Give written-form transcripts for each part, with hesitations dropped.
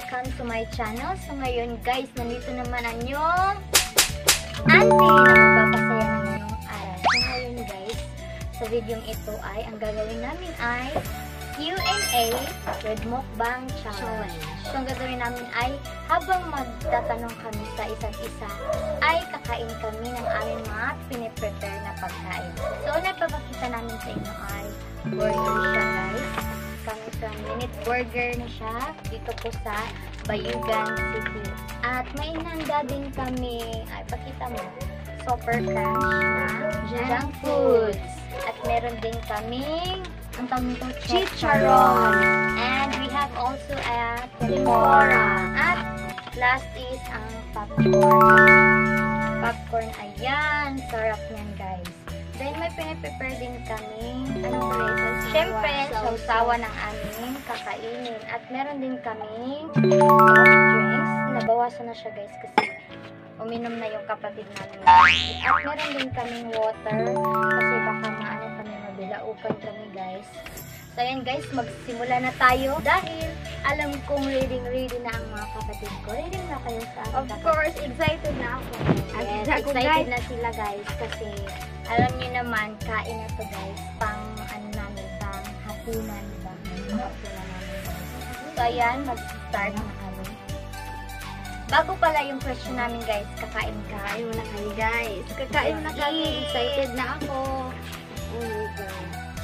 welcome to my channel. So ngayon guys, nandito naman ang yung auntie na magpapasaya ng inyong araw. So ngayon guys, sa video ito ay, ang gagawin namin ay Q&A with mukbang challenge. So ang gagawin namin ay, habang magtatanong kami sa isa't isa, ay kakain kami ng aming mga piniprepare na pagkain. So una papakita namin sa inyo ay burger siya guys. Coming from Minute Burger na siya dito po sa Bayugan City. At may inanda din kami, ay pakita mo, Super Crunch na junk foods. At meron din kaming ang tawag nito, chicharon. And we have also a tempura. At last is ang popcorn. Popcorn, ayan. Sarap yan guys. Then may pinaprepare din kami, anong kulay? Siyempre, sausawa ng aming kakainin. At meron din kaming soft drinks. Nabawasan na siya guys kasi uminom na yung kapatid namin. At meron din kaming water kasi baka maano kami, mabilaukan kami guys. So ayan guys, magsimula na tayo dahil alam kong ready na ang mga kapatid ko. Ready na kayo sa akin? Of course, excited na ako. Yes, excited na sila guys kasi alam niyo naman, kain na to guys, pang ano namin, pang hapunan, diba? Hapunan namin guys. So ayan, mag-start na kami. Bago pala yung question namin guys, kakain ka. Kakain mo na kami guys. Kakain mo na kami. Excited na ako. Oh my God.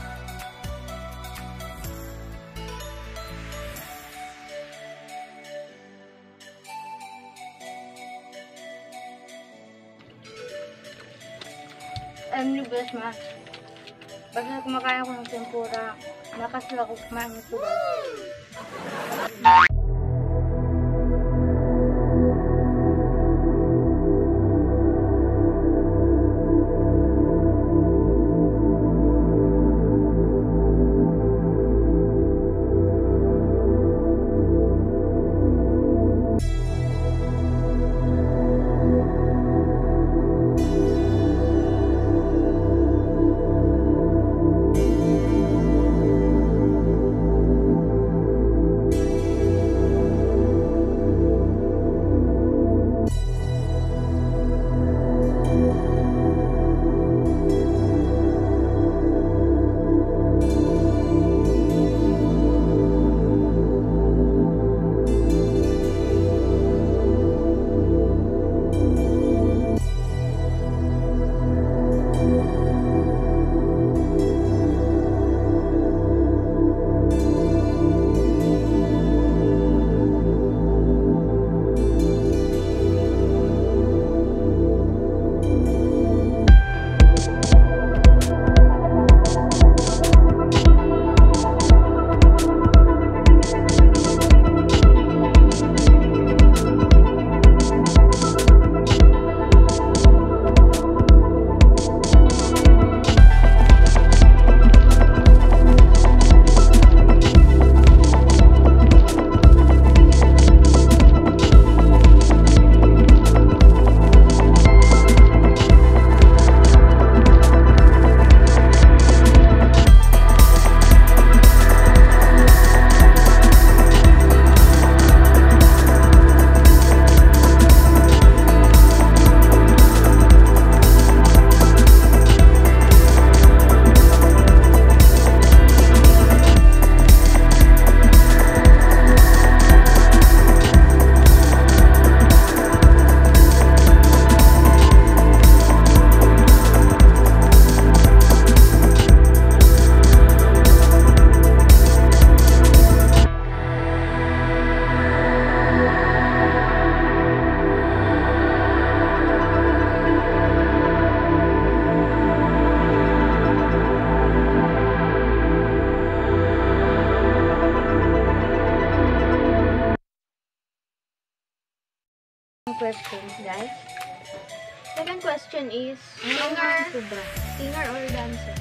Alam niyo guys, basta kumakain ako ng tempura, nakasal ako kumain nito guys. Questions guys. Second question is singer or dancer?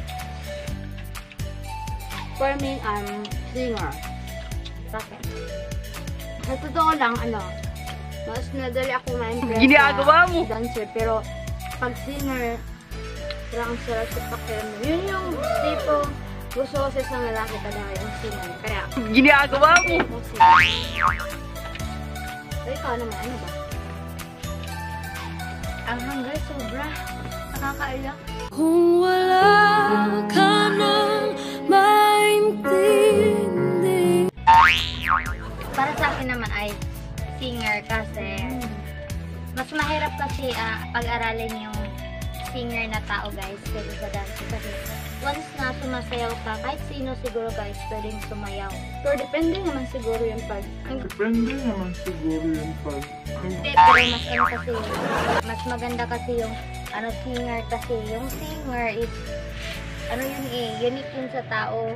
For me, I'm singer. Bakit? Sa totoo lang, mas nadali ako ma-impress Ginagawa mo! dancer. Pero, pag singer, parang sarap sa pakiramdam. Yun yung tipo gusto ko sa isang lalaki talaga yung singer. Kaya, Ginagawa mo! So, ikaw naman, ano ba? Ang hanggang sobra. Nakakaiyak. Kung wala ka nang maintindi. Para sa akin naman ay singer kasi mas mahirap kasi pag-aralin yung singer na tao guys kaysa sa dancer kasi once na sumasayaw ka, kahit sino siguro guys pwedeng sumayaw. Pero depende naman siguro yung pag... Depende naman siguro yung pag... Hindi, pero mas ano kasi, mas maganda kasi yung singer kasi. Yung singer is, unique yun sa tao.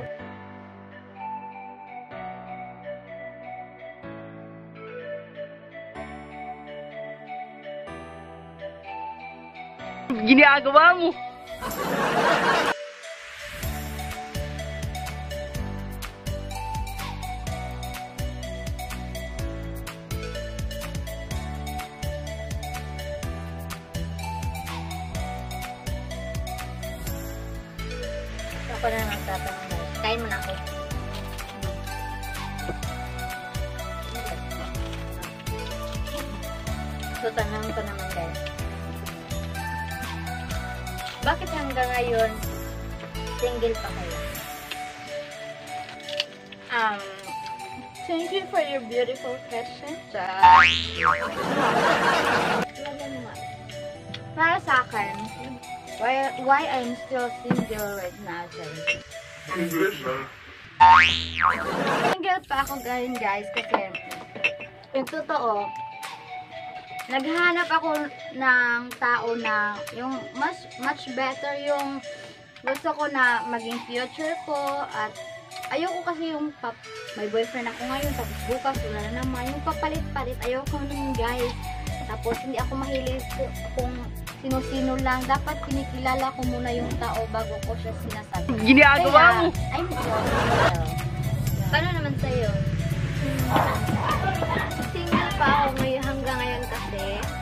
Ginagawa mo. Ako na magtatanong guys. Kain mo na ako. So, tanong ko naman guys. Bakit hanggang ngayon single pa kayo? Thank you for your beautiful question. Para sa akin, why I'm still single right now, English na. Single pa ako ngayon guys kasi yung totoo, naghahanap ako ng tao na yung much better yung gusto ko na maging future ko at ayoko kasi yung may boyfriend ako ngayon tapos bukas wala na naman yung papalit-palit, ayoko nun guys. Tapos hindi ako mahilig kung sino-sino lang, dapat kinikilala ko muna yung tao bago ko siya sinasabi. Ginagawa mo. I'm single. Paano naman sa'yo? Single pa ako ngayon hanggang ngayon kasi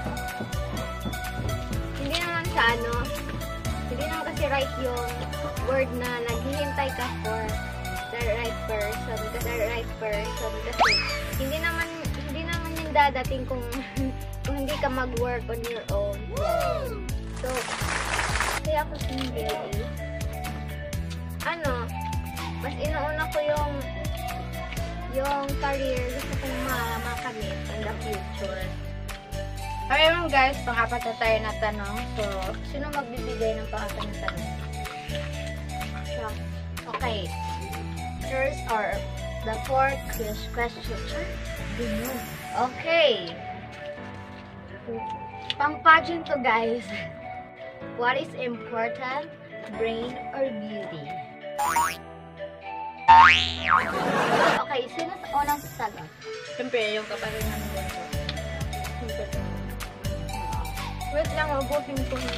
hindi naman kasi right yung word na naghihintay ka for the right person kasi hindi naman yung dadating kung hindi ka mag-work on your own. So, kaya ako single mas inuuna ko yung career gusto kong makamit in the future. Okay naman guys, pang-apat na tayo na tanong. So, sino magbibigay ng pang-apat na tanong? Siya. Okay. First or the fourth question. Okay. Pang-pageant to guys. What is important? Brain or beauty? Okay, sino sa unang sasagot? Siyempre, yung kapatid ng mundo. Wait lang, ubusin ko na.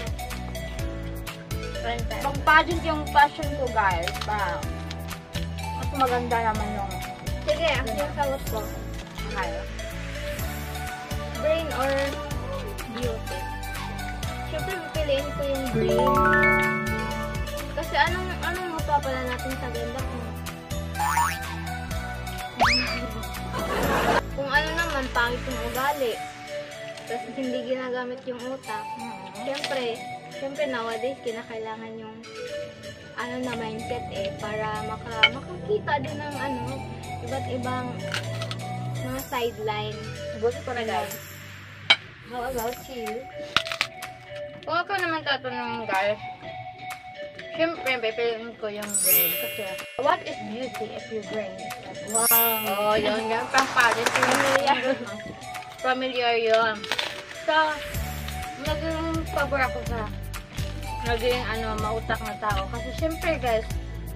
Pang pageant yung passion ko, guys. Mas maganda naman yung... Sige, ang sinasagot ko. Okay. Brain or beauty? Siyempre, pipiliin ko yung brain. Kasi anong mapapala natin sa ganda kung... Kung ano naman, pangit yung ugali. Tapos hindi ginagamit yung utak. Siyempre nowadays, kinakailangan yung mindset para makakita din ng iba't ibang mga sideline. Buti ko na guys. How about you? Kung ako naman tatanungin guys, siyempre, pipiliin ko yung brain. Kasi, what is beauty if your brain is like, wow. Oh, yun. Yan, pang-pageant. Familiar yun. So, naging pabor ako sa naging mautak na tao. Kasi, siyempre, guys,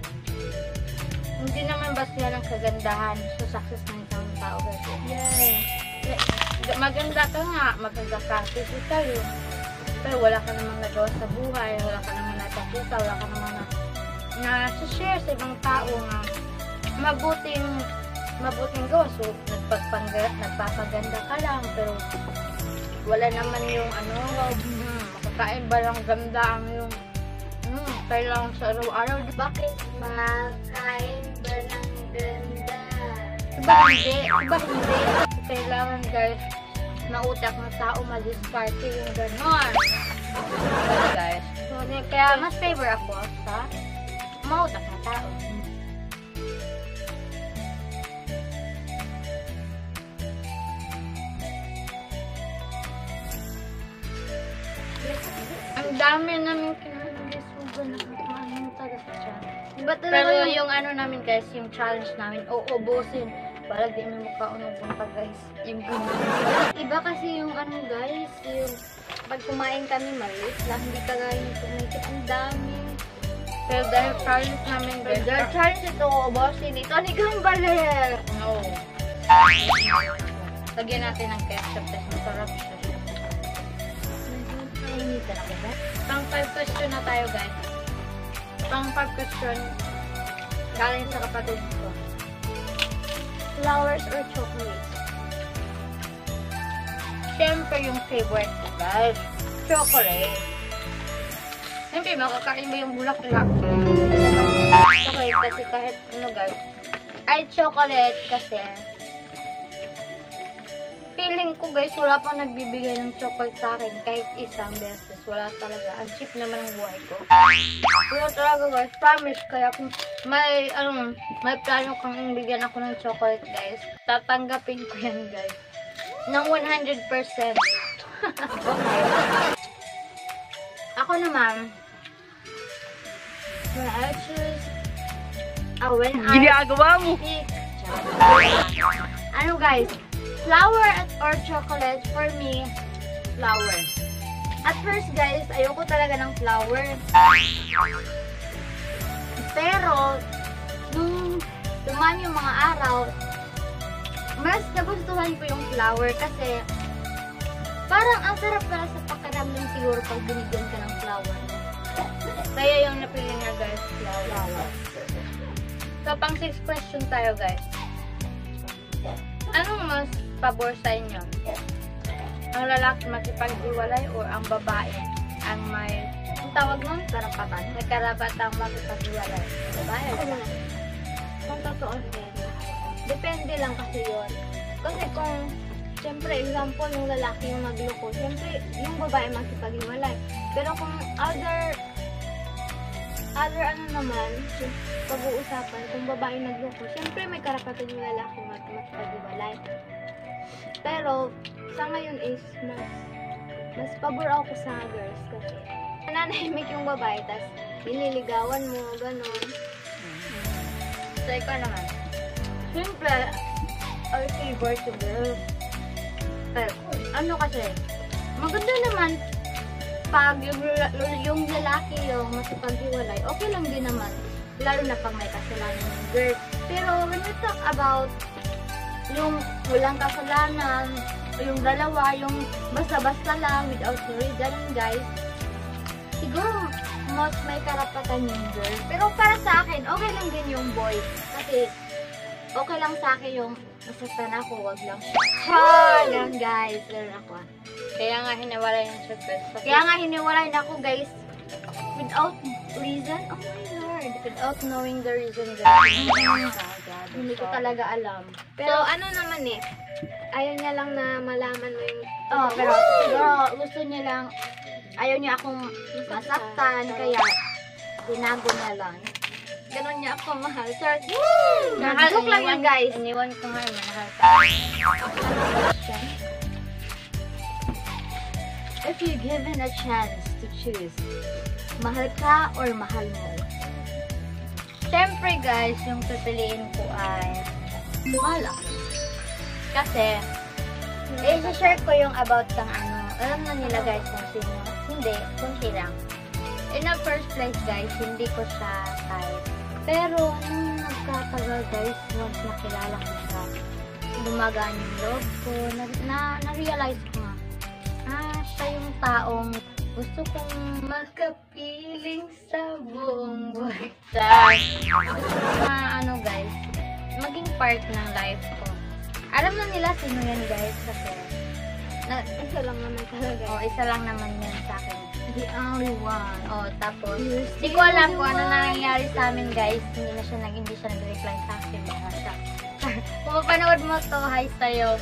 hindi naman basta yan ang kagandahan sa success ng isang tao. Guys. Yes. Maganda ka nga, maganda ka, physical yun. Pero wala ka namang nagawa sa buhay, wala ka namang napakita, wala ka namang na-share sa ibang tao nga mabuting gawa. So, nagpapaganda ka lang, pero wala naman yung makakain ba lang ganda ang yung kailangan sa araw-araw. Bakit makain ba ng ganda? Iba hindi. Kailangan guys, mautak na tao, madiskarte yung ganon. Guys. So, kaya mas favor ako sa mautak na tao. Ang dami namin kinagisugan na kumain talaga sa channel. Diba talaga pero yung ano namin guys, yung challenge namin, uubusin. Balag di mo makaunong pa guys. Yung iba kasi yung ano guys, yung pag kumain kami maliit lang, hindi kagaya yung kumikit. Ang dami. Pero dahil challenge namin guys. Dahil challenge ito, uubusin. Ito ni Gambaler. No. Lagyan natin ng ketchup, tapos masarap siya. Pang 5 question na tayo guys. Pang 5 question galing sa kapatid ko. Flowers or chocolates? Siyempre yung favorite ko guys. Chocolate. Siyempre makakain mo yung bulaklak. Chocolate kasi kahit ano guys. Ay chocolate kasi feeling ko guys, wala pang nagbibigay ng chocolate sa akin kahit isang beses. Wala talaga. Ang cheap naman ang buhay ko. Wala talaga guys, promise. Kaya kung may plano kang bigyan ako ng chocolate guys, tatanggapin ko yan guys. Ng 100%. Okay. Ako naman, when I choose, Ginagawa mo. ano guys, flower or chocolate? For me, flower. At first guys, ayoko talaga ng flower. Pero, nung dumaan yung mga araw, mas nagustuhan ko yung flower kasi parang ang sarap pala sa pakiramdam siguro pag binigyan ka ng flower. Kaya yung napili niya guys, flower. So, pang 6 question tayo guys. Anong mas pabor sa inyo? Ang lalaki makipag-iwalay o ang babae ang may ang tawag nun? Karapatan. May karapatang makipag-iwalay. Babae o lalaki? Kung totoo depende lang kasi yun. Kasi kung siyempre, example, yung lalaki yung magloko, siyempre, yung babae makipag-iwalay. Pero kung other ano naman, pag-uusapan, kung babae nagloko, siyempre may karapatan yung lalaki makipag-iwalay. Pero, sa ngayon is, mas pabor ako sa girls kasi nananahimik yung babae, tas nililigawan mo, ganun. So, ikaw naman. Siyempre, I favor to girls. Pero, ano kasi, maganda naman pag yung lalaki yung masipaghiwalay, okay lang din naman. Lalo na pag may kasalanan ng girl. Pero when we talk about yung walang kasalanan, yung dalawa, yung basta-basta lang, without reason, guys, siguro mas may karapatan yung girl. Pero para sa akin, okay lang din yung boy. Kasi okay lang sa akin yung masaktan ako, wag lang siya. Yan guys, ganun ako. Kaya nga hiniwalay ng chocolates. Kaya nga hiniwalay na ako guys. Without reason? Oh my lord. Without knowing the reason guys. Hindi ko talaga alam. Pero ano naman eh, ayaw niya lang na malaman mo yung... Oh, pero siguro gusto niya lang, ayaw niya akong masaktan, kaya tinago niya lang. Ganon niya ako mahal. Joke lang yan guys. Iniwan ko nga, mahal ka. If you given a chance to choose, mahal ka or mahal mo? Siyempre guys, yung pipiliin ko ay Mahal ako. kasi i-share ko yung about kang ano. Alam na nila guys kung sino. Hindi, kung silang. In the first place guys, hindi ko siya type. Pero nung nagkatagal guys, once nakilala ko siya, dumagaan yung loob ko, na-realize ko nga, siya yung taong gusto kong makapiling sa buong buhay. Ano guys, maging part ng life ko. Alam na nila sino yan guys kasi Isa lang naman talaga. isa lang naman yan sa akin. The only one. Tapos, hindi ko alam kung ano nangyayari sa amin guys. Hindi siya nag-reply sa akin. Kung mapanood mo to, hi sa'yo.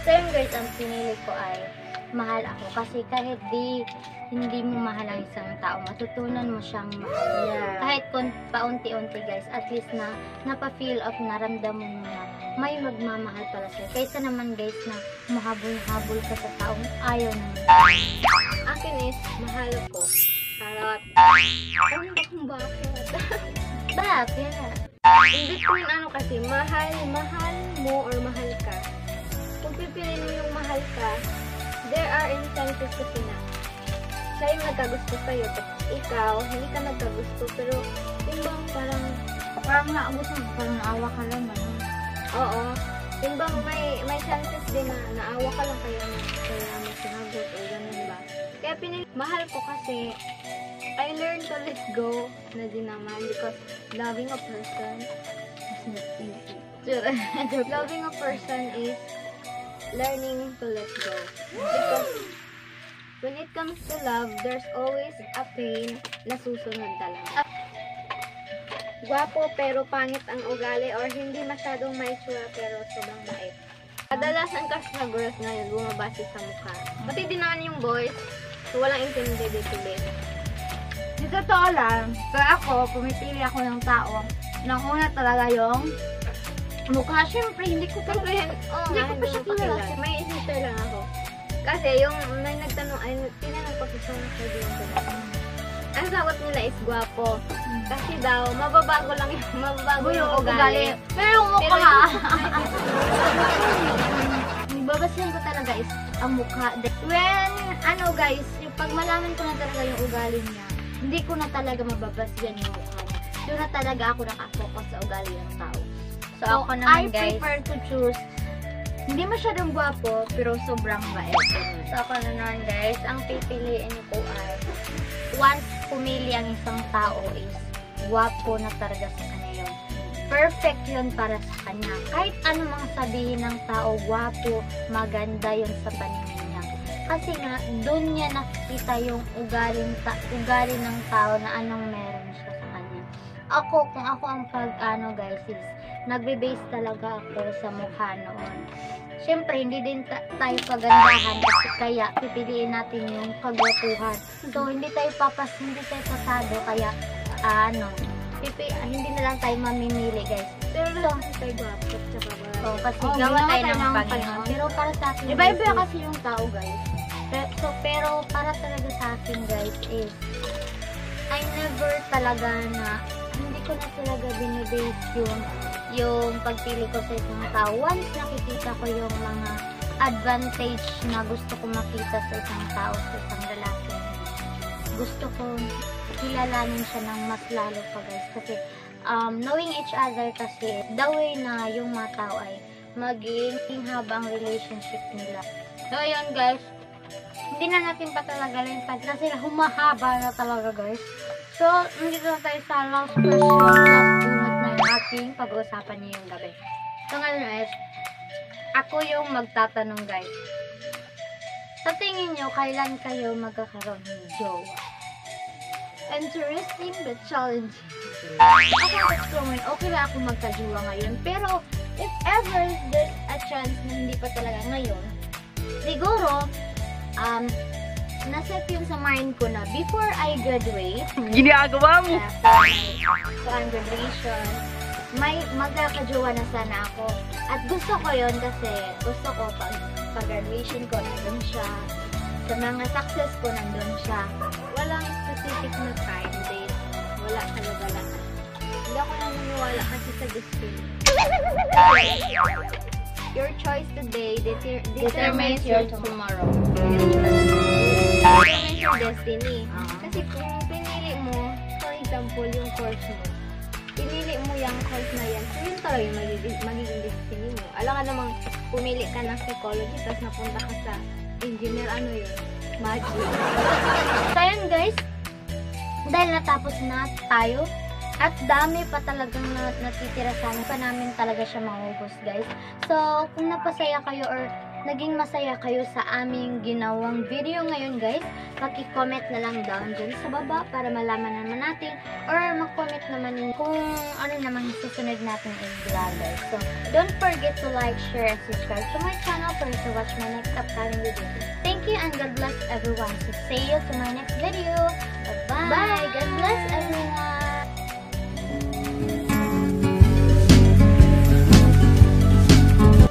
So yun guys, ang pinili ko ay mahal ako. Kasi kahit hindi mo mahal ang isang tao, matutunan mo siyang mahal. Yeah. Kahit paunti-unti guys, at least na napafeel of naramdaman mo na may magmamahal pala sa'yo. Kaysa naman guys na mahabol-habol ka sa taong ayaw naman. Akin is, mahal ko. Charot. Ano ba kung bakit? Bakit? In between kasi, mahal mo or mahal ka. Kung pipiliin mo yung mahal ka, there are instances kasi na siya yung nagkagusto sa'yo. Ikaw, hindi ka nagkagusto, pero timbang Parang naabot mo, parang naawa ka lang. Ano? oo, timbang may chances din na naawa ka lang kaya mo sinagot o ganun ba. Kaya mahal ko kasi I learned to let go na din naman because loving a person is not easy. Loving a person is learning to let go. Because when it comes to love, there's always a pain na susunod talaga. Gwapo pero pangit ang ugali or hindi masyadong maitsura pero sobrang bait. Kadalasan kasi sa girls ngayon bumabase sa mukha. Pati din naman yung boys, so walang intindi dito din. Di totoo lang, pero ako, pumipili ako ng tao. Nang una talaga yung mukha. Siyempre, hindi ko pa siya kilala. May sister lang ako. Kasi yung may nagtanong, ay tinanong ko sa mga kaibigan ko. Ang sagot nila is gwapo. Kasi daw, mababago yung ugali. Pero yung mukha. Babasihan ko talaga is ang mukha. When, guys, pag malaman ko na talaga yung ugali niya, hindi ko na talaga mababasihan yung mukha niya. Doon na talaga ako nakafocus sa ugali ng tao. So ako naman, guys, I prefer to choose hindi masyadong gwapo, pero sobrang bait. So ako naman, guys, ang pipiliin ko ay once pumili ang isang tao is gwapo na talaga sa kanya yun. Perfect yun para sa kanya. Kahit ano mang sabihin ng tao, gwapo, maganda yun sa paningin niya. Kasi nga, doon niya nakikita yung ugali ng tao na anong meron siya sa kanya. Kung ako ang guys, is nagbe-base talaga ako sa mukha noon. Siyempre, hindi din tayo pagandahan kasi kaya pipiliin natin yung kagwapuhan. So, hindi tayo pasado, kaya hindi na lang tayo mamimili, guys. Pero lang tayo gwapo. Kasi gawa tayo ng Panginoon. Pero para sa akin, iba-iba kasi yung tao, guys. Pero para talaga sa akin, guys, is I never talaga hindi ko na talaga binibase yung pagpili ko sa isang tao. Once nakikita ko yung mga advantage na gusto ko makita sa isang tao, sa isang lalaki, gusto ko kilalanin siya ng mas lalo pa, guys. Kasi knowing each other kasi, the way na yung mga tao ay maging habang relationship nila. So, yun, guys. Hindi na natin patagalin pa kasi humahaba na talaga, guys. So, nandito na tayo sa last question, last bunot na yung ating pag-uusapan niyo yung gabi. So, ngayon guys, ako yung magtatanong, guys. Sa tingin nyo, kailan kayo magkakaroon ng jowa? Interesting but challenging. Ako ngayon, okay na ako magka-jowa ngayon. Pero, if ever there's a chance na hindi pa talaga ngayon, siguro, naset yun sa mind ko na before I graduate, Ginagawa mo! so ang graduation, magkakajowa na sana ako. At gusto ko yun kasi gusto ko pag-graduation ko, nandun siya. Sa mga success ko, nandun siya. Walang specific na time, date. Wala talaga lahat. Hindi ako naniniwala kasi sa destiny. Your choice today determines your tomorrow. Determines your destiny. Kasi kung pinili mo, for example, yung course mo, pinili mo yung course na yan, so yun talaga yung magiging destiny mo. Alam ka namang pumili ka ng psychology, tapos napunta ka sa engineer, ano yun? Magic. So yun, guys, dahil natapos na tayo, at dami pa talagang natitira sa amin, pa namin talaga siya maubos, guys. So, kung napasaya kayo or naging masaya kayo sa aming ginawang video ngayon guys, paki-comment na lang down dyan sa baba para malaman naman natin or mag-comment naman kung ano naman susunod natin i-vlog guys. So, don't forget to like, share, and subscribe to my channel for to watch my next upcoming video. Thank you and God bless everyone. So, see you to my next video.